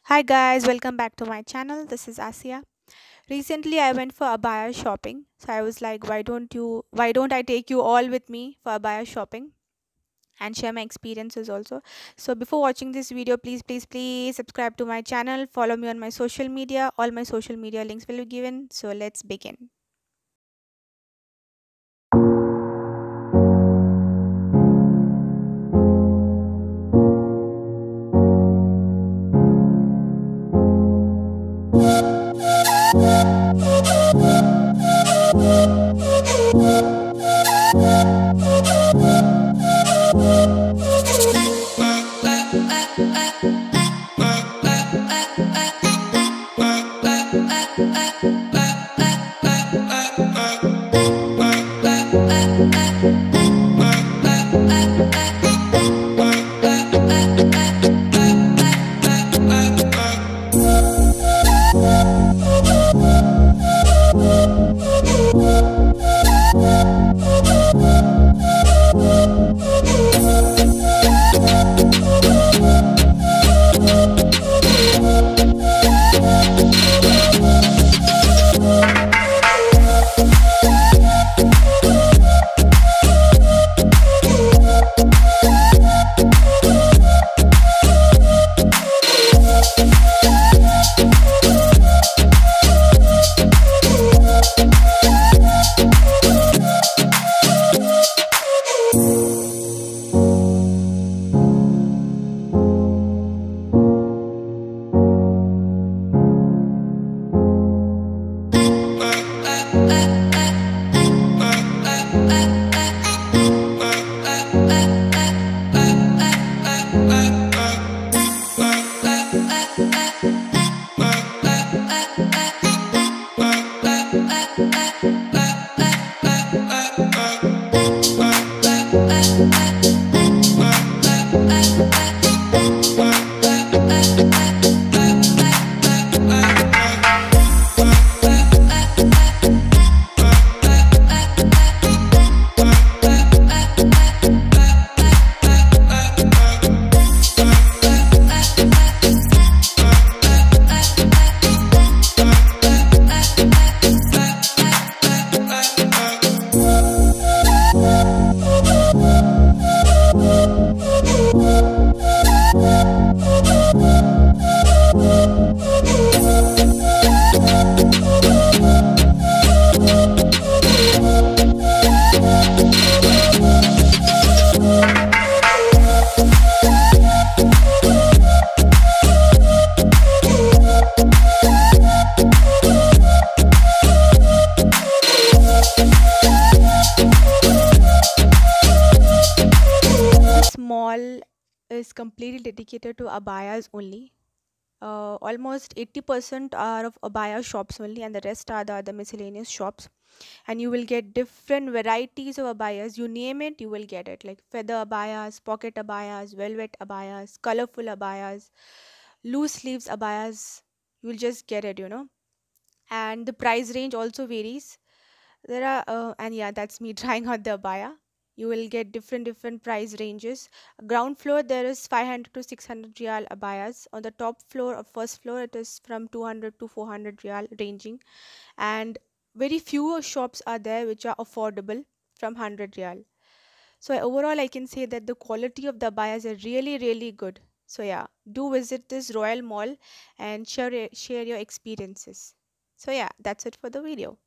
Hi guys, welcome back to my channel. This is Asia. Recently I went for Abaya shopping. So I was like, why don't I take you all with me for Abaya shopping and share my experiences also. So before watching this video, please subscribe to my channel, follow me on my social media. All my social media links will be given. So let's begin. This mall is completely dedicated to abayas only. Almost 80% are of abaya shops only, and the rest are the other miscellaneous shops. And you will get different varieties of abayas. You name it, you will get it. Like feather abayas, pocket abayas, velvet abayas, colorful abayas, loose sleeves abayas. You will just get it. And the price range also varies. There are and yeah, that's me trying out the abaya. You will get different price ranges. Ground floor there is 500 to 600 real abayas. On the top floor or first floor it is from 200 to 400 real ranging, and very few shops are there which are affordable from 100 real. So overall I can say that the quality of the abayas are really good. So yeah, do visit this Royal Mall and share your experiences. So yeah, that's it for the video.